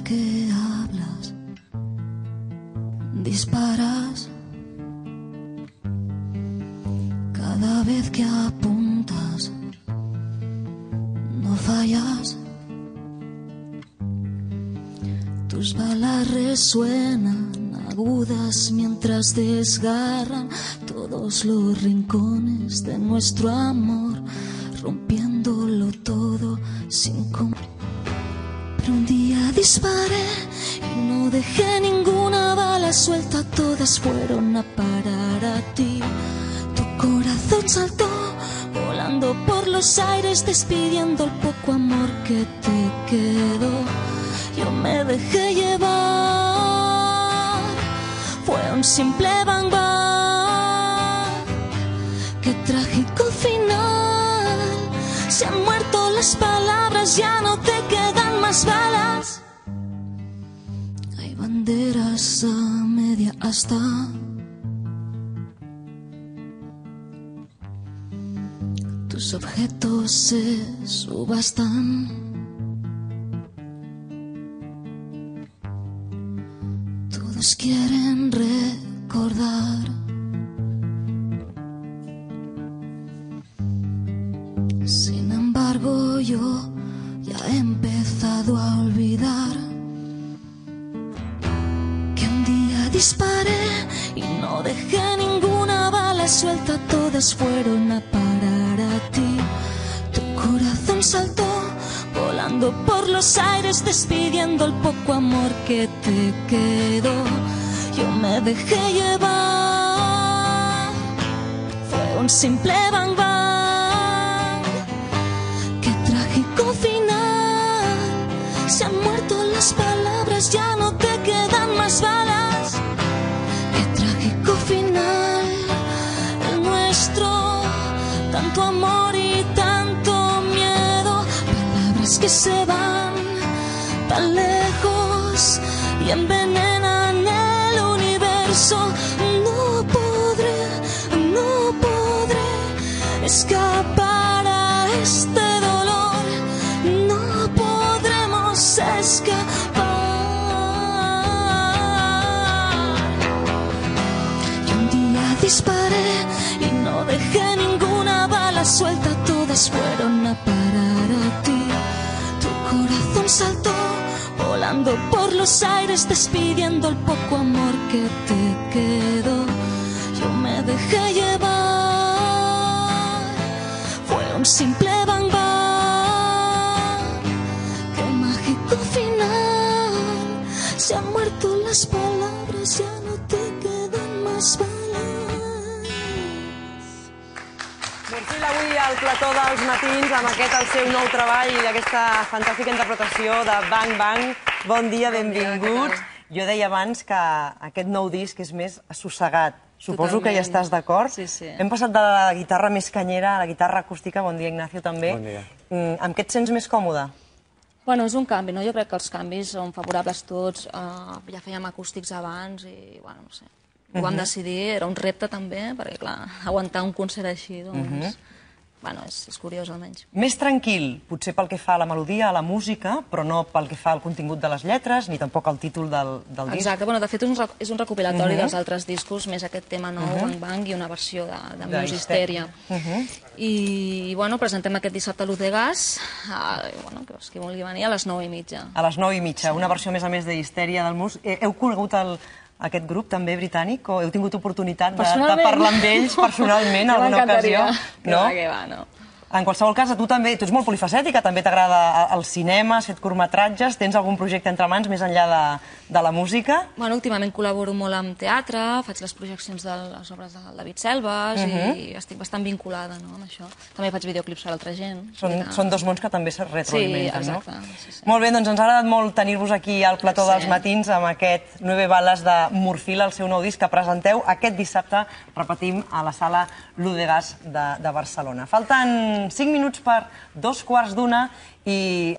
que hablas, disparas. Cada vez que apuntas, no fallas. Tus balas resuenan agudas mientras desgarran todos los rincones de nuestro amor, rompiéndolo todo sin comprar. Pero un día disparé y no dejé ninguna bala suelta, todas fueron a parar a ti. Tu corazón saltó volando por los aires, despidiendo el poco amor que te quedó. Yo me dejé llevar, fue un simple bang bang. Qué trágico final, se han muerto las palabras, ya no te quedan más balas. Hay banderas a media asta, tus objetos se subastan. Todos quieren recordar. Sin embargo, yo ya he empezado a olvidar que un día disparé y no dejé ninguna bala suelta, todas fueron a parar a ti. Tu corazón saltó volando por los aires, despidiendo el poco amor que te quedó. Yo me dejé llevar, fue un simple bang bang. Qué trágico final, se han muerto las palabras, ya no te quedan más balas. Qué trágico final, el nuestro, tanto amor y tanto miedo. Palabras que se van tan lejos y envenenan el universo. No podré escapar a este dolor. No podremos escapar. Y un día disparé y no dejé ninguna bala suelta, todas fueron a parar a ti. Tu corazón saltó volando por los aires, despidiendo el poco amor que te quedó. Yo me dejé llevar, fue un simple bang bang. Qué mágico final, se han muerto las palabras, ya no te quedan más balas. Morfil avui al plató dels matins amb aquest el seu nou treball i aquesta fantàstica interpretació de Bang Bang. Bon dia, benvinguts. Jo deia abans que aquest nou disc és més assossegat. Suposo que ja estàs d'acord. Sí, sí. Hem passat de la guitarra més canyera a la guitarra acústica. Bon dia, Ignacio, també. Bon dia. Amb què et sents més còmode? Bueno, és un canvi, no? Jo crec que els canvis són favorables tots. Ja fèiem acústics abans i, bueno, no sé. Ho vam decidir, era un repte també, perquè, clar, aguantar un concert així, doncs... Bueno, és curiós, almenys. Més tranquil, potser pel que fa a la melodia, a la música, però no pel que fa al contingut de les lletres, ni tampoc al títol del disc. Exacte, bueno, de fet és un recopilatori dels altres discos, més aquest tema nou, Bang Bang, i una versió de Muse Hysteria. I, bueno, presentem aquest dissabte a l'Udegas, bueno, que qui vulgui venir, a les 9:30. A les 9:30, una versió, a més de Hysteria del Muse. Heu conegut aquest grup també britànic o heu tingut oportunitat de parlar amb ells personalment en alguna ocasió? Que va, no. En qualsevol cas, a tu també, tu ets molt polifacètica, també t'agrada el cinema, has fet curtmetratges, tens algun projecte entre mans més enllà de la música? Bueno, últimament col·laboro molt amb teatre, faig les projeccions de les obres del David Selves i estic bastant vinculada amb això. També faig videoclips per a altra gent. Són dos mons que també es retroalimenten, no? Sí, exacte. Molt bé, doncs ens ha agradat molt tenir-vos aquí al plató dels matins amb aquest 9 bales de Morfil, el seu nou disc que presenteu aquest dissabte, repetim, a la sala L'Udegas de Barcelona. Falten 5 minuts per 2:15 i